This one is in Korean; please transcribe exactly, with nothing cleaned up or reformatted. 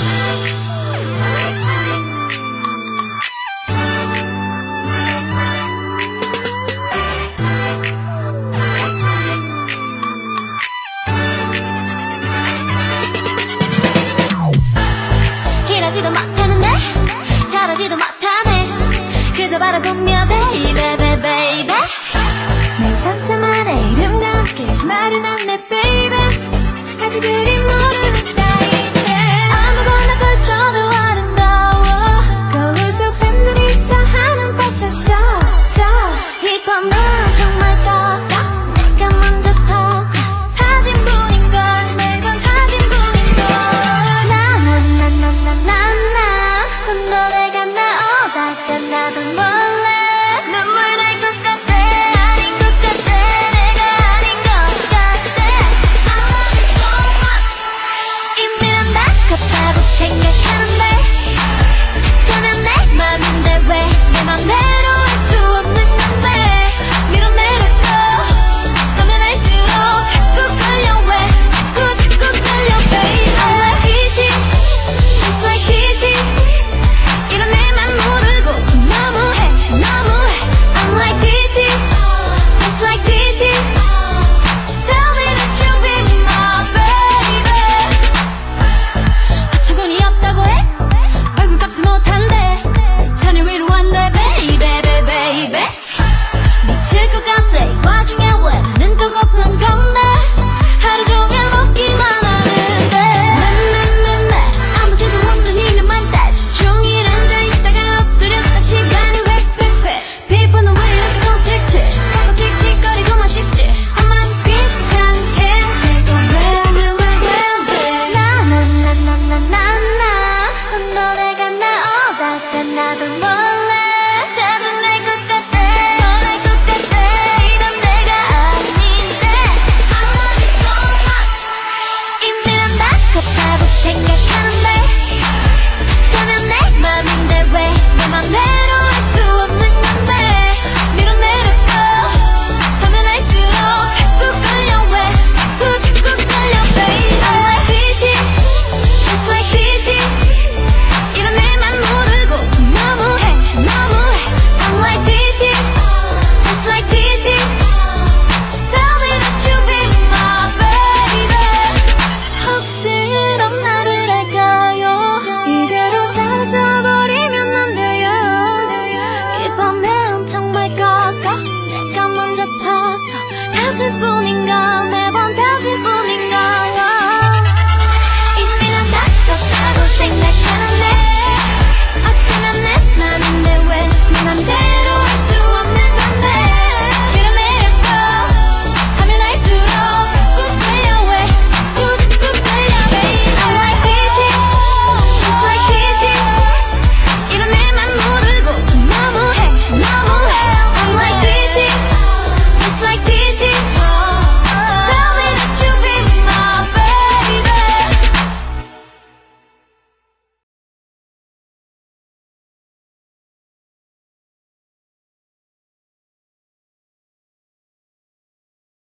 이러지도 못하는데 잘하지도 못하네 그저 바라보며 baby baby baby 내 상상 아래 이름과 함께 말은 안내 baby 아직 그리 모르는 사이인데 아무거나 걸쳐도 아름다워 거울 속 팬들이서 하는 패션쇼 힙합은 정말 꺾어 내가 먼저 터 사진 분인걸 매번 사진 분인걸 나나나나나나 노래가 나오다가 나도 몰래 눈물 날 것 같아 아닌 것 같아 내가 아닌 것 같아 I love you so much 이미 난 나같다고 생각하는데 전혀 내 맘인데 왜 내 맘대로 할 수 없는 건데 밀어내려도 가면 할수록 자꾸 끌려 왜 자꾸 자꾸 끌려 baby I'm like T T just like T T 이런 내 맘 모르고 너무해 너무해 I'm like T T just like T T tell me that you be my baby 어처구니 없다고 해 얼굴값을 못한대 천일 위로 한대 baby baby baby 미칠 것 같아 이 와중에 왜 눈 뜨고 고픈 건데 하루 종일 먹기만 하는데 맘맘맘맘 아무데도 없는 이름만 따지 종일 앉아있다가 엎드렸다 시간이 획획획 피부는 왜 이렇게 덩칠칠 자꾸 틱틱거리고만 싶지 나만 귀찮게 계속 왜왜왜왜 나나나나나나 노래가 나오다가 나도 몰래 짜증날 것 같아 너날 것 같아 이런 내가 아닌데 I love you so much 이미 난 나같다고 생각하는데